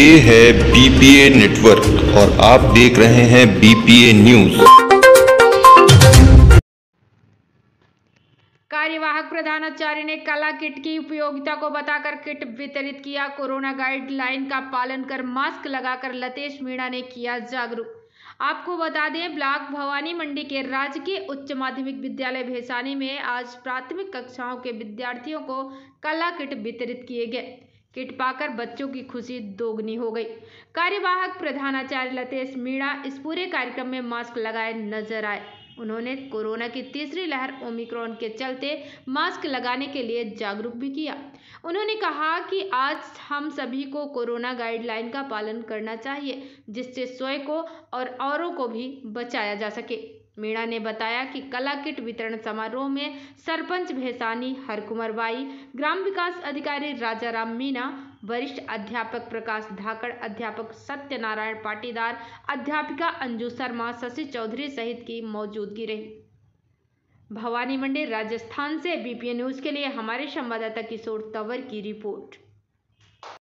ये है BPA network और आप देख रहे हैं बीपीए न्यूज। कार्यवाहक प्रधानाचार्य ने कला किट की उपयोगिता को बताकर किट वितरित किया। कोरोना गाइडलाइन का पालन कर मास्क लगाकर लतेश मीणा ने किया जागरूक। आपको बता दें, ब्लॉक भवानी मंडी के राजकीय उच्च माध्यमिक विद्यालय भैसानी में आज प्राथमिक कक्षाओं के विद्यार्थियों को कला किट वितरित किए गए। किट पाकर बच्चों की खुशी दोगुनी हो गई। कार्यवाहक प्रधानाचार्य लतेश मीणा इस पूरे कार्यक्रम में मास्क लगाए नजर आए। उन्होंने कोरोना की तीसरी लहर ओमिक्रॉन के चलते मास्क लगाने के लिए जागरूक भी किया। उन्होंने कहा कि आज हम सभी को कोरोना गाइडलाइन का पालन करना चाहिए, जिससे स्वयं को और औरों को भी बचाया जा सके। मीणा ने बताया कि कला किट वितरण समारोह में सरपंच भैसानी हरकुमार बाई, ग्राम विकास अधिकारी राजाराम मीणा, वरिष्ठ अध्यापक प्रकाश धाकड़, अध्यापक सत्यनारायण पाटीदार, अध्यापिका अंजू शर्मा, शशि चौधरी सहित की मौजूदगी रही। भवानी मंडी राजस्थान से बीपीए न्यूज के लिए हमारे संवाददाता किशोर तंवर की रिपोर्ट।